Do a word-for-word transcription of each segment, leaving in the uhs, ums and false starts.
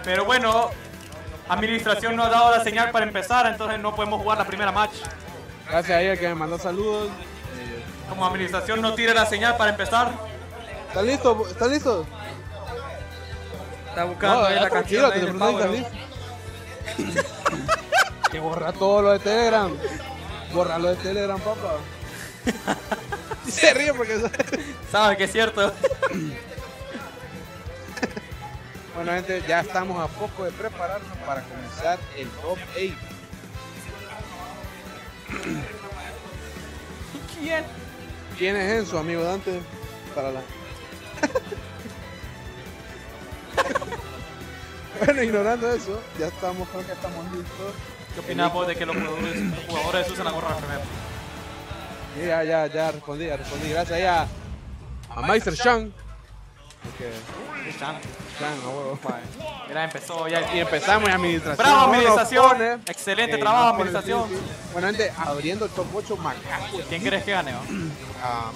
Pero bueno, administración no ha dado la señal para empezar, entonces no podemos jugar la primera match. Gracias a ella que me mandó saludos. Como administración no tire la señal para empezar. ¿Están listos? ¿Están listos? Está buscando No, ahí la canción. tranquilo, Ahí que del te Power. Que borra todo lo de Telegram. Borra lo de Telegram, papá. Y se ríe porque... Sabe que es cierto. Bueno, gente, ya estamos a poco de prepararnos para comenzar el top ocho. ¿Quién? ¿Quién es Enzo, amigo Dante? Para la... Bueno, ignorando eso, ya estamos, creo que estamos listos. ¿Qué opinas vos de que los jugadores, los jugadores usen la gorra primero? Sí, ya, ya, ya respondí, ya respondí. Gracias ya a Meister Shang. Okay. Chan. Shang, a huevo. Mira, empezó ya. Y empezamos en administración. ¡Bravo, Nos administración! pone, Excelente eh, trabajo, nos pone, administración. sí, sí. Bueno, gente, abriendo el top ocho, Macaco. ¿Quién crees que gane? Oh? Ah,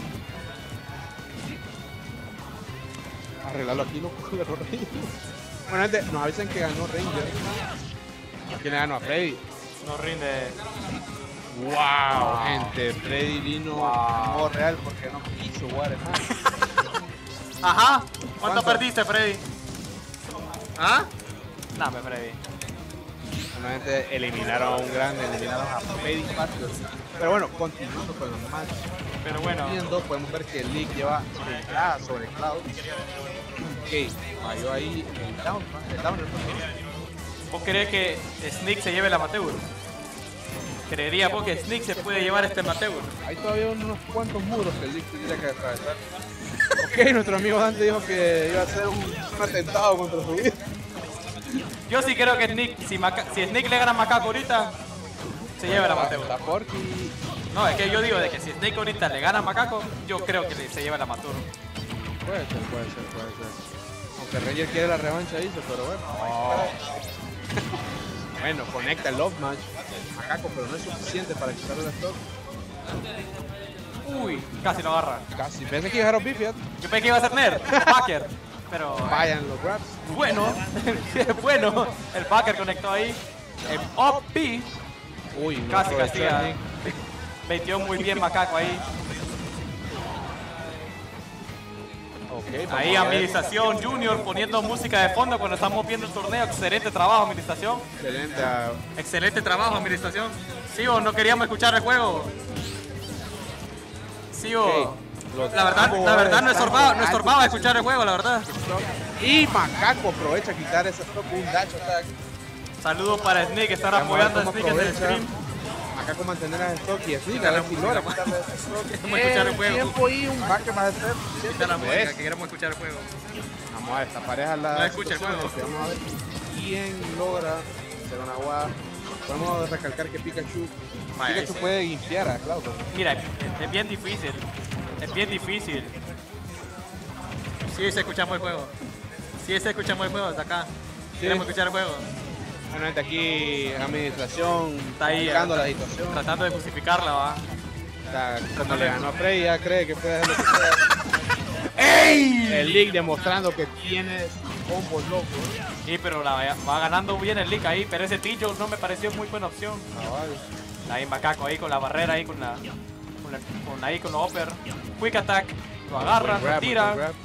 arreglarlo aquí, no le Ranger. Bueno, gente, nos avisan que ganó Ranger. ¿Quién le ganó? A Freddy. No rinde. Wow, gente, Freddy vino Wow. en modo real porque no quiso jugar más. Ajá. ¿Cuánto, ¿Cuánto? perdiste, Freddy? ¿Ah? Dame, Freddy. Bueno, gente, eliminaron a un grande, eliminaron a Freddy Patio. Pero bueno, continuando con los matches. Pero bueno. Viendo, podemos ver que el League lleva entrada sobre Cloud. Ok, falló ahí el down, ¿no? El down, el ¿Vos crees que Sneak se lleve el amateur? ¿Creería vos que Sneak se puede llevar este amateur? Hay todavía unos cuantos muros que el League tendría que atravesar. Ok, nuestro amigo Dante dijo que iba a ser un, un atentado contra su vida. Yo sí creo que Sneak, si, Maca si Sneak le gana a Macaco ahorita, se lleva el amateur. La Porky. No, es que yo digo de que si Snake ahorita le gana a Macaco, yo creo que se lleva el amateur. Puede ser, puede ser, puede ser. Aunque Ranger quiere la revancha, dice, pero bueno. Oh. Bueno, conecta el Love Match. Macaco, pero no es suficiente para quitarle el stock. Uy, casi lo agarra. Casi. Pensé que iba a dejar Bifiat. Yo pensé que iba a ser Nerd, Packer. Pero Vayan los grabs. bueno, bueno, el Packer conectó ahí. El O P Uy, no casi aprovechó el castiga. Nick. Metió muy bien Macaco ahí. Okay, vamos Ahí a ver. Administración Junior poniendo música de fondo cuando estamos viendo el torneo. Excelente trabajo, Administración. Excelente. ah, Excelente trabajo, Administración. Sí, o no queríamos escuchar el juego. Sí, o... ok. Los La verdad, ambos la verdad no están estorbaba, no con estorbaba alto escuchar el juego, la verdad. Y Macaco aprovecha a quitar ese stock, un dash attack. Saludos para Snake, que están Vamos a ver apoyando a cómo Snake en el aprovecha. stream. Macaco mantener el stock y así, a ver si logra quitarle ese stock. Queremos escuchar el juego. tiempo y un back más de ser. Quita la música, ¿Ves? que queremos escuchar el juego. Vamos a ver, esta pareja la No escucha el situación, juego. este, Vamos a ver quién logra hacer una guada. Podemos recalcar que Pikachu, Vaya, Pikachu ese- puede limpiar a Cloud. Mira, es bien difícil. Es bien difícil. Sí, se escuchamos el juego. Sí, se escuchamos el juego desde acá. Queremos escuchar el juego. Bueno, gente, aquí administración Está ahí, buscando eh, la situación. Tratando de justificarla, va. Está, cuando le ganó a Frey ya cree que puede hacer lo que sea. ¡Ey! El League demostrando que tiene combos locos. Sí, pero la, va- va ganando bien el League ahí, pero ese Tijo no me pareció muy buena opción. Cabal. Ahí Macaco ahí con la barrera ahí con la con, la, con ahí con los upper. Quick attack, lo agarra, Buen lo grab, tira. buen grab.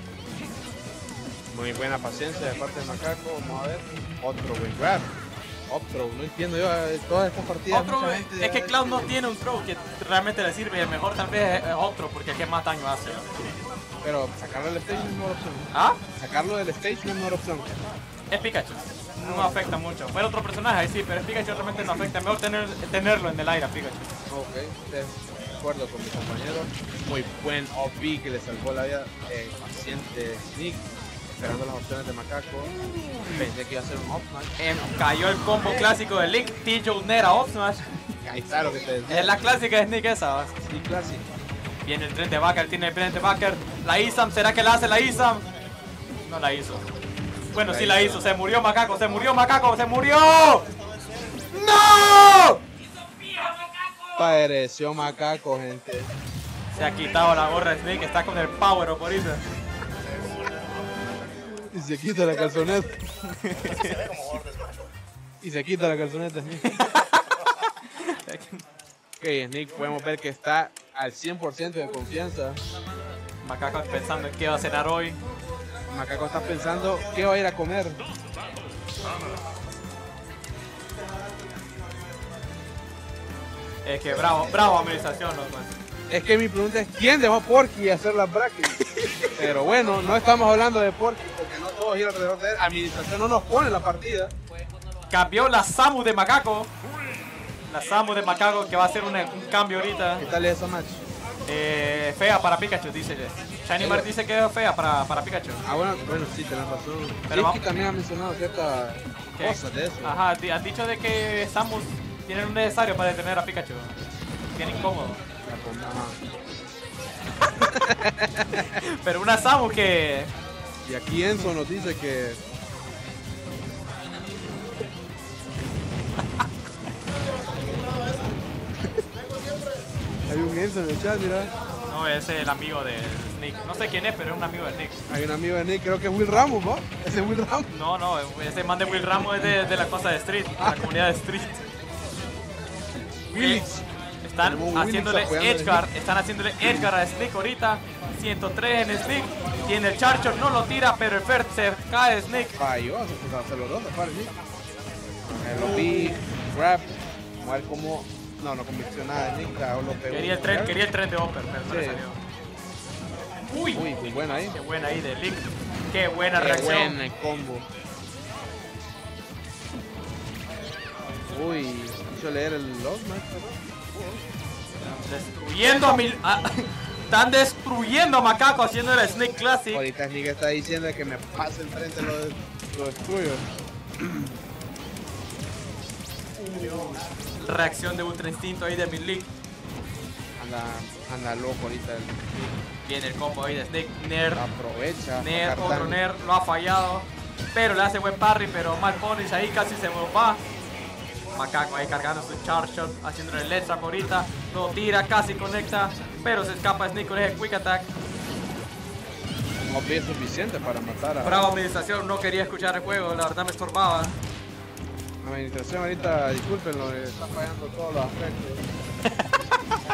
Muy buena paciencia de parte de Macaco. Vamos a ver. Otro buen grab. Otro, no entiendo yo eh, todas estas partidas. Otro, mucha gente es que ya- Cloud no tiene un throw que realmente le sirve. El mejor tal vez es otro porque es que más daño hace. Pero sacarlo del stage no es mejor opción. ¿Ah? Sacarlo del stage no es mejor opción. Es Pikachu. No afecta mucho. Fuera otro personaje, sí, pero es Pikachu realmente no afecta. Mejor tener, tenerlo en el aire a Pikachu. Ok, de acuerdo con mi compañero. Muy buen O P que le salvó la vida. Eh, paciente Nick. Esperando las opciones de Macaco. Pensé que iba a ser un off match. Em, cayó el combo clásico de Link, Tijo Nera Up Smash. Ahí está lo que te decía. Es la clásica de Sneak esa. ¿va? Sí, clásico. Viene el tren de Backer, tiene el tren de Backer. La Isam, ¿será que la hace la Isam? No la hizo. Bueno, sí la hizo. Se murió Macaco, se murió Macaco, se murió. ¡No! Pareció Macaco, gente. Se ha quitado la gorra de Snake, está con el power up ahorita. Y se quita la calzoneta. Y se quita la calzoneta Sneak. Ok, Sneak, podemos ver que está al cien por ciento de confianza. Macaco pensando en qué va a cenar hoy. Macaco está pensando qué va a ir a comer. Es que bravo, bravo administración, loco. Es que mi pregunta es quién dejó a Porky a hacer las brackets. Pero bueno, no estamos hablando de Porky porque no todos giran alrededor de él. Administración no nos pone la partida. Cambió la Samu de Macaco. La Samu de Macaco que va a hacer un, un cambio ahorita. ¿Qué tal es esa match? Eh, fea para Pikachu, dice. Shiny Mar dice que es fea para, para Pikachu. Ah, bueno, bueno, sí, tenés razón. Pero Sí, es que también ha mencionado ciertas ¿Qué? cosas de eso. Ajá, di- han dicho de que Samus tienen un necesario para detener a Pikachu. Bien incómodo. Ajá. Pero una Samus que... Y aquí Enzo nos dice que hay un Enzo en el chat, mira. No, es el amigo de Sneak. No sé quién es, pero es un amigo de Sneak. Hay un amigo de Nick, creo que es Will Ramos, ¿no? Ese es Will Ramos. No, no, ese man de Will Ramos es de, de la cosa de Street, de la comunidad de Street. Willix. Están Tenemos un Willix haciéndole apoyando a Edgeguard, están haciéndole Edgeguard a Sneak ahorita. ciento tres en Sneak. Tiene el Charger, no lo tira, pero el Fert se cae de Sneak. Falló, se los dos, para Nick. Lo vi, grab. Vamos a ver cómo. No, no convirtió nada de Nick, claro, lo pegó. Quería el tren, quería el tren de Upper, pero no le Sí. salió. Uy, Uy, muy buena ahí. qué buena ahí de Link. Qué buena Qué reacción. buen el combo. Uy, hizo leer el Lost Match, Destruyendo a mi... a- están destruyendo a Macaco haciendo el Snake Classic. ahorita Nick está diciendo que me pase enfrente, lo, de- lo destruyo. Reacción de Ultra Instinto ahí de Milik. Anda, anda loco ahorita. El, Viene el combo ahí de Snake. Nerd. aprovecha. Nerd, Cartán. otro Nerd. Lo ha fallado. Pero le hace buen parry. Pero mal punish ahí casi se va. Macaco ahí cargando su Charge Shot. Haciéndole el Let's Trap ahorita. Lo tira, casi conecta. Pero se escapa Snake con ese Quick Attack. No es suficiente para matar a Bravo administración. No quería escuchar el juego. La verdad me estorbaba. la administración ahorita. Discúlpenlo, eh, está fallando todos los aspectos.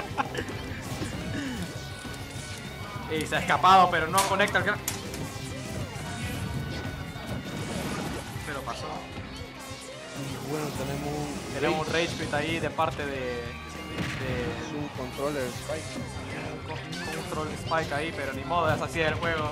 Y se ha escapado, pero no conecta el gran... Pero pasó. Y bueno, tenemos un, Tenemos un Rage Quit ahí de parte de... de su controller Spike. un control Spike ahí, pero ni modo, es así el juego.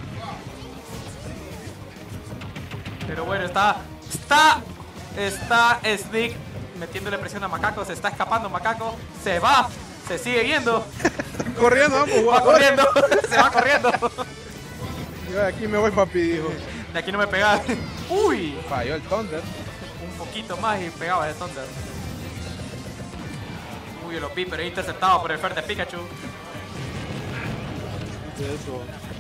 Pero bueno, está... Está... Está Sneak metiéndole presión a Macaco, se está escapando Macaco, se va, se sigue yendo, Corriendo, vamos, va jugadores. corriendo, se va corriendo. Yo de aquí me voy, papi, dijo. De aquí no me pegaba. Uy, Falló el Thunder. un poquito más y pegaba de Thunder. Uy, lo vi, pero interceptado por el Fer de Pikachu. Eso.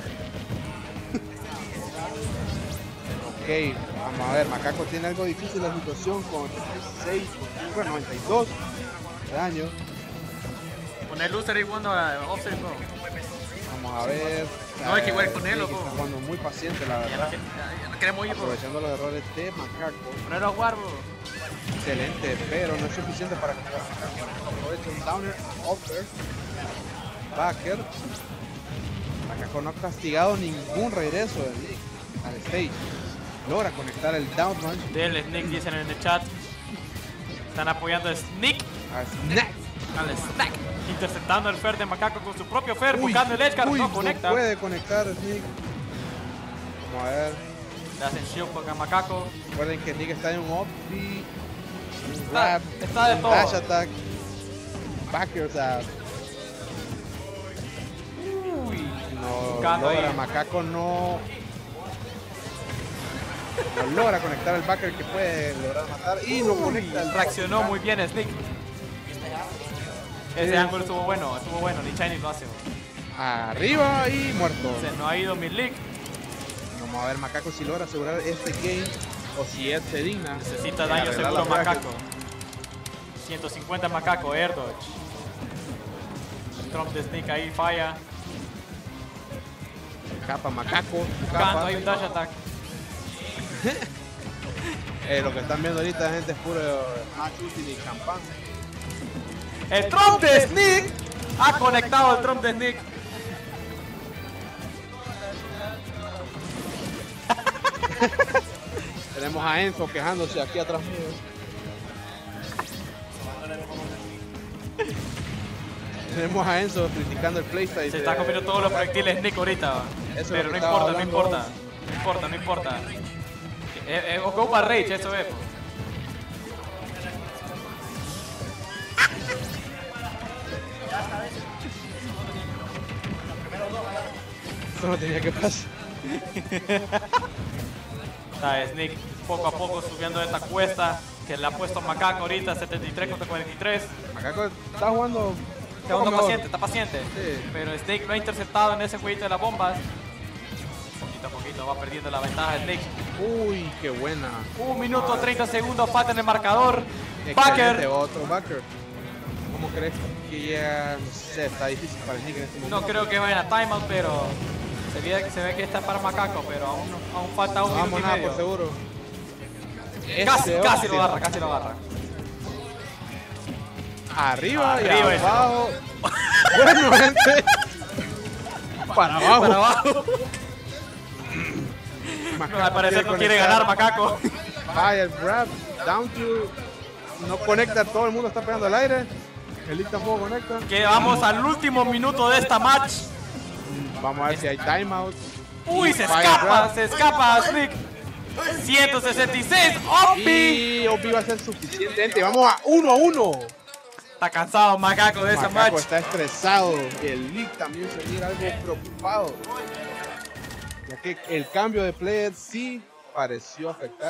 Ok, vamos a ver, Macaco tiene algo difícil la situación con seis, bueno, noventa y dos de daño. Con el loser y jugando a offset, no. Vamos a ver. No, es que igual Eh, con él, sí, loco. Está jugando muy paciente, la Ya no, verdad. que- ya- ya no queremos ir, bro. Aprovechando los errores de Macaco. Ponerlo a jugar, bro. Excelente, pero no es suficiente para cambiar a Macaco. Aprovecha un downer, upper, backer. Macaco no ha castigado ningún regreso de Nick al stage. Logra conectar el down punch Del Sneak dicen en el chat. Están apoyando a Sneak, a Snack. al Snack. Interceptando el Fer de Macaco con su propio Fer, Uy, buscando el Edgeguard, uy, no conecta. puede conectar Nick. Vamos a ver. Le hacen shield a Macaco. Recuerden que Nick está en un up y un Está- grab, está de un todo. dash attack, backer tap. Uy, No Buscando logra, ahí. Macaco no, no logra conectar el backer que puede lograr matar y lo conecta. el- reaccionó muy bien Sneak. Ese Sí. ángulo estuvo bueno, estuvo bueno, ni Shiny lo hace. Arriba y muerto. Se no ha ido Milik. Vamos a ver Macaco si logra asegurar este game o si Ed se digna. Necesita de daño arreglar seguro la bracket. Macaco. ciento cincuenta Macaco, Air Dodge. Trump de Sneak ahí falla. Capa Macaco. Canto Capa. ahí un dash attack. Eh, lo que están viendo ahorita, gente, es puro match útil y champán. El Trump de Sneak ha conectado el Trump de Sneak. Tenemos a Enzo quejándose aquí atrás mío. Tenemos a Enzo criticando el playstyle. Se está comiendo todos los proyectiles Sneak ahorita. Eso Pero no es lo que importa, no estaba importa. hablando. No importa, no importa. Eh, eh, ocupa Rage, eso es. Eso no tenía que pasar. Está Sneak poco a poco subiendo esta cuesta que le ha puesto Macaco ahorita, setenta y tres contra cuarenta y tres. Macaco está jugando. Está jugando paciente, está paciente. Sí. Pero Snake lo ha interceptado en ese jueguito de las bombas. Poquito a poquito va perdiendo la ventaja Snake. Uy, qué buena. Un minuto treinta segundos falta en el marcador. Excelente, Backer. otro backer. ¿Cómo crees que llega? No sé, está difícil para Sneak en este momento. No creo que vayan a timeout, pero se ve, se ve que está para Macaco, pero aún, aún falta un No vamos minuto y nada medio. por seguro. Casi, Este casi lo hostia. agarra, casi lo agarra. Arriba, Arriba y y abajo. Bueno, gente. Para abajo. Para abajo. Macaco No, al parecer no quiere conectar. ganar Macaco. Fire, grab, down to. No conecta, todo el mundo está pegando al aire. El Lick tampoco conecta. Que vamos al último minuto de esta match. Vamos a ver si hay timeout. Uy, se Fire escapa, grab. se escapa Sneak. ciento sesenta y seis, Opi. Y Opi va a ser suficiente. Gente, vamos a uno a uno. Está cansado Macaco de esa Macaco match. está estresado. El Lick también se mira algo preocupado. Ya que el cambio de player sí pareció afectar.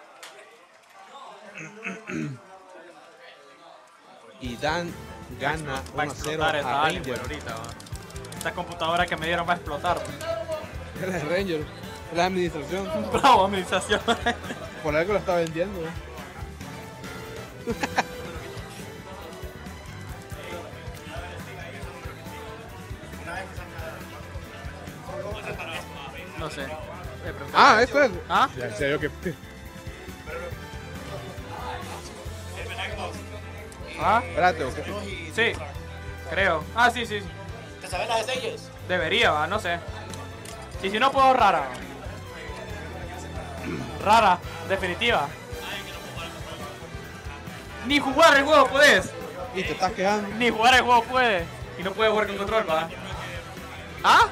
Y Dan gana Va a uno a cero explotar esta a Alien Ranger. ahorita. Va. Esta computadora que me dieron va a explotar. Él es Ranger, es la administración. Bravo, administración. Por algo lo está vendiendo. No sé. Eh, pero- Ah, eso es. ¿Ah? Ya sé yo que. ¿Ah? Espérate, ¿o qué? Sí. Creo. Ah, sí, sí. ¿Te sabes las estrellas? Debería, va, no sé. Y si no puedo, rara. Rara, definitiva. Ni jugar el juego puedes. Y te estás quejando. Ni jugar el juego puede. Y no puede jugar con control, va. ¿Ah?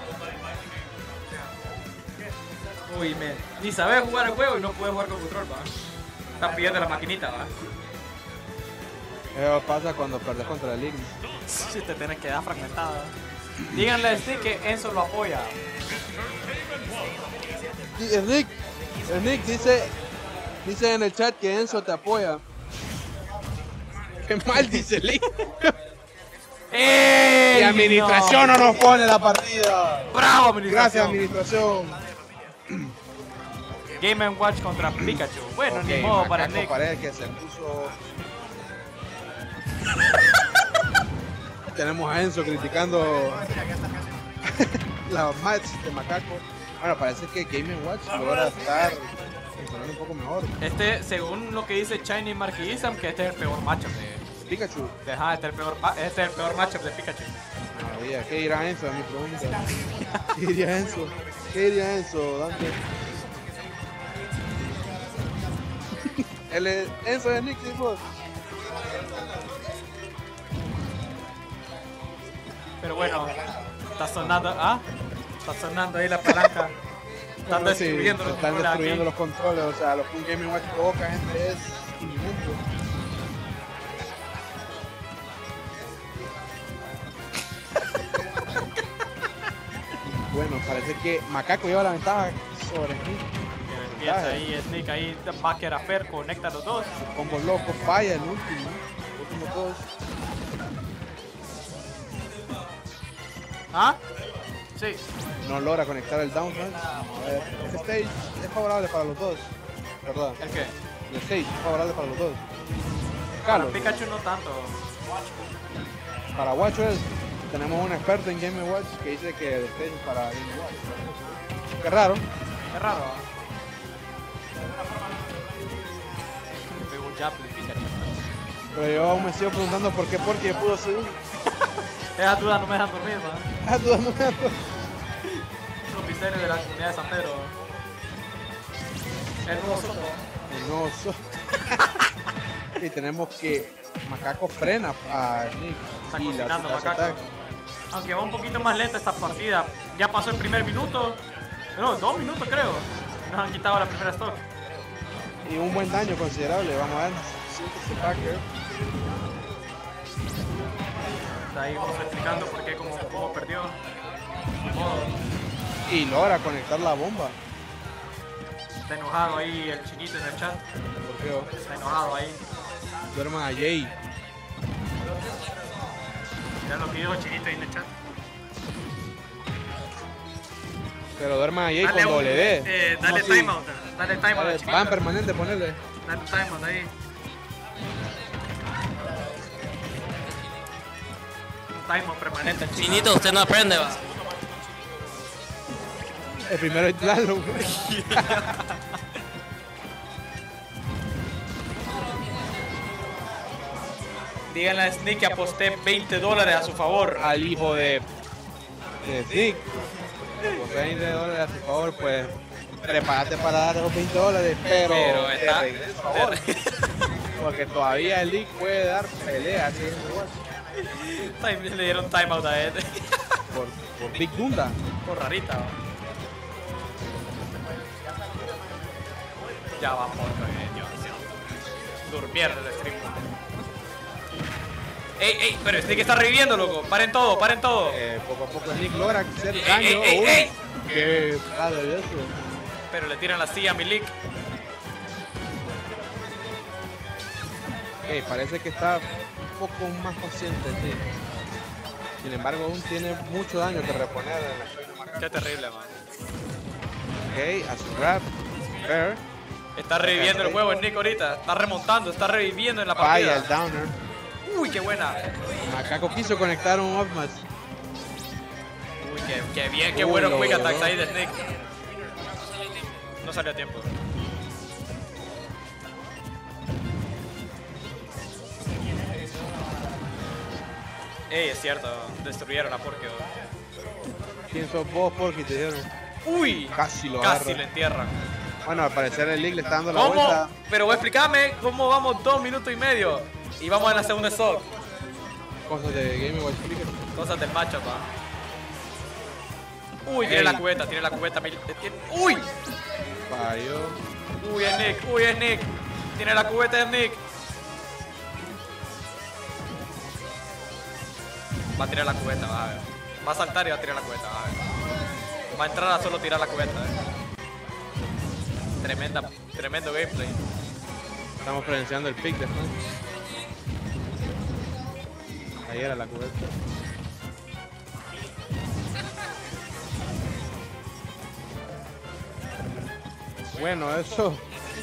Uy, me. Ni sabes jugar el juego y no puedes jugar con control, va. Estás pidiendo la maquinita, va. Eso pasa cuando perdes contra el Ignis. Si te tienes que dar fragmentada. Díganle a Steve que Enzo lo apoya. Y Nick, Nick dice, dice en el chat que Enzo te apoya. Qué mal dice Lick. ¡Ey! Y administración no. nos pone la partida. ¡Bravo, administración! Gracias, administración. Game and Watch contra Pikachu. Bueno, Ok, ni modo para Macaco Nick. Paredes que se puso. Tenemos a Enzo criticando la match de Macaco. Bueno, parece que Game and Watch logra estar funcionando un poco mejor. Este, según lo que dice Shiny Marquisam, que este es el peor matchup de. Pikachu. Ajá, este es el peor, pa- este es el peor matchup de Pikachu. Maravilla, ¿qué dirá Enzo? Es mi pregunta. ¿Qué diría Enzo? ¿Qué diría Enzo, Dante? Él es Enzo de Nick, vos. Pero bueno, está sonando. ¿Ah? Está sonando ahí la palanca. Están Bueno, sí, destruyendo los están controles destruyendo aquí. los controles, o sea, lo que un Game Watch provoca, gente, es inmundo. Bueno, parece que Macaco lleva la ventaja sobre Nick. Empieza ahí Sneak, ahí Backer a Fer, conecta a los dos. Combo loco, falla el último. Últimos dos. ¿Ah? Sí. No logra conectar el down smash. A ver, este stage es favorable para los dos, ¿verdad? ¿El qué? El stage es favorable para los dos. Para Carlos, Pikachu no tanto. para Watchers tenemos un experto en Game Watch que dice que el stage es para Game Watch. Qué raro. Es raro. ¿Ah? Chaplin, Pikachu. Pero yo aún me sigo preguntando por qué Porky pudo subir. Esas dudas no me dejan dormir, man. Ah, tú dando gato. Los misterios de la comunidad de San Pedro. El nuevo Soto. El nuevo so- Y tenemos que Macaco frena a Nick. Está Y la cocinando Titazo Macaco. Attack. Aunque va un poquito más lenta esta partida. Ya pasó el primer minuto. No, dos minutos creo. Nos han quitado la primera stock. Y un buen daño considerable. Vamos a ver. Siente Packer. Está ahí vamos explicando por qué, cómo, cómo perdió. Ni modo. Y logra conectar la bomba. Está enojado ahí el chiquito en el chat. ¿Por qué? Está enojado ahí. Duerman a Jay. Mirá lo que dijo el chiquito ahí en el chat. Pero duerman a Jay con un- doble D. eh, dale ¿Cómo así? timeout. Dale timeout al Dale, chiquito. Van permanente, ponele. Dale timeout ahí. Timeout permanente al chiquito. Chinito, usted no aprende, va. El primero es Lalo. Díganle a Sneak que aposté veinte dólares a su favor. Al hijo de, de Nick. Con veinte dólares a su favor, pues prepárate para dar los veinte dólares, pero, Pero de está- regreso ahora. Porque todavía el League puede dar pelea así, Time- Le dieron timeout a él. por, por Big Dunda. Por rarita. ¿no? Ya va por Dios. Durmieron el stream. Ey, ey, pero Sneak está reviviendo, loco. Paren todo, paren todo. Eh, poco a poco Nick logra hacer Ey, daño. ey, ey, Uy, ey. qué raro es eso. Pero le tiran la silla a Milik. Ey, parece que está un poco más consciente, sí. Sin embargo, aún tiene mucho daño que reponer en la China Macaco. Qué terrible, man. Ok, a su grab. Fair. Está reviviendo el huevo Sneak ahorita. Está remontando, está reviviendo en la Falla el partida. downer. Uy, qué buena. Macaco quiso conectar un upmatch. Uy, qué, qué bien, qué Uy, buenos lo quick logró. attacks ahí de Sneak. No salió a tiempo. Ey, es cierto, destruyeron a Porky. ¿Quién sos vos, Porky? Te dijeron. Uy, Casi lo casi agarra. lo entierran. Bueno, al parecer el League le está dando la ¿Cómo? vuelta. Pero explícame cómo vamos dos minutos y medio. Y vamos en la segunda stock. Cosas de Game Watch Clicker. Cosas del matchup, pa. Uy, tiene Ey. la cubeta, tiene la cubeta. mil- tiene- Uy, Falló. uy, es Nick, uy, es Nick. Tiene la cubeta de Nick. Va a tirar la cubeta, va a ver. Va a saltar y va a tirar la cubeta, va a ver. Va a entrar a solo tirar la cubeta, eh. Tremenda, tremendo gameplay. Estamos presenciando el pick de Frank. Ahí era la cubeta. Bueno, eso.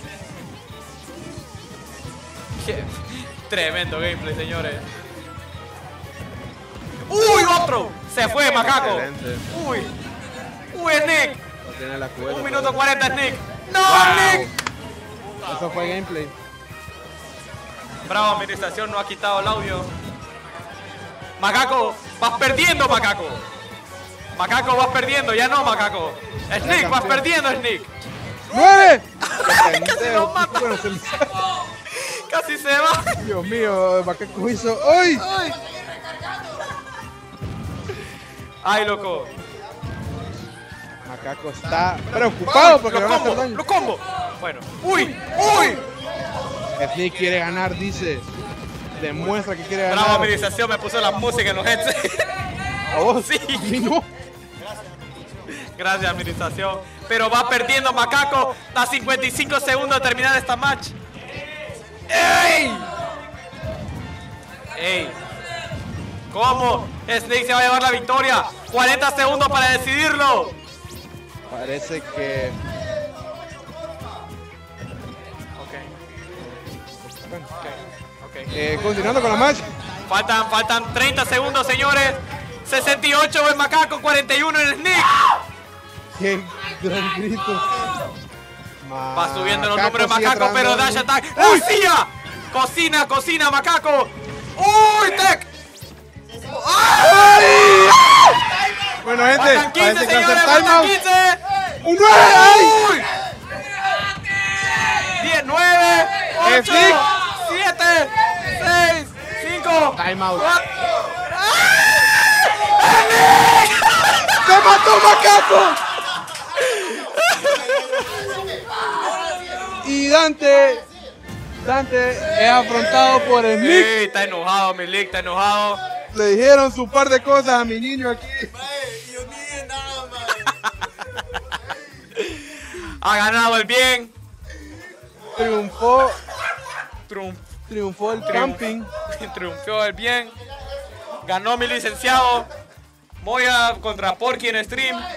Qué tremendo gameplay, señores. ¡Uy, otro! Se fue, macaco. Excelente. ¡Uy! ¡Uy, es Nick! No tiene la cubeta. Un minuto cuarenta es Nick. ¡No, Wow. Nick! Eso fue gameplay. Bravo, administración, no ha quitado el audio. Macaco, vas perdiendo, Macaco. Macaco, vas perdiendo, ya no, Macaco. Sneak, vas perdiendo, Sneak. ¡Nueve! Casi lo mata. Bueno, se me- Casi se va. Dios mío, Macaco hizo. ¡Ay! Ay, loco. Macaco está preocupado porque le Lo van a hacer combo, daño. lo combo. Bueno, uy, uy. Sneak quiere ganar, dice. Demuestra que quiere ganar. Bravo, administración, me puso la música en los headsets. A vos. Sí. A mí no. Gracias, administración. Pero va perdiendo Macaco a cincuenta y cinco segundos de terminar esta match. ¡Ey! ¡Ey! ¿Cómo? Snake se va a llevar la victoria. cuarenta segundos para decidirlo. Parece que. Ok, Bueno, ok. eh, continuando con la match. Faltan, faltan treinta segundos, señores. sesenta y ocho en Macaco, cuarenta y uno en Snake. Qué gran grito. Va subiendo los Macaco números de sigue Macaco, pero entrando. Dash Attack. ¡La silla! Cocina, cocina, macaco. ¡Uy, Tech! ¡Ay! Bueno, gente, Faltan quince, parece que va a ser señores, faltan timeout. quince. ¡Un nueve! ¡Ay! ¡Uy! diez, nueve, ocho, Slick. siete, seis, cinco. Timeout. cuatro. ¡Se mató Macaco! Y Dante, Dante es afrontado por el Nick. Ey, está enojado, mi Lick, está enojado. Le dijeron su par de cosas a mi niño aquí. Ha ganado el bien. Triunfó, Triunf- triunfó el triunf- camping. Triunfó el bien. Ganó mi licenciado. Voy a contra Porky en stream.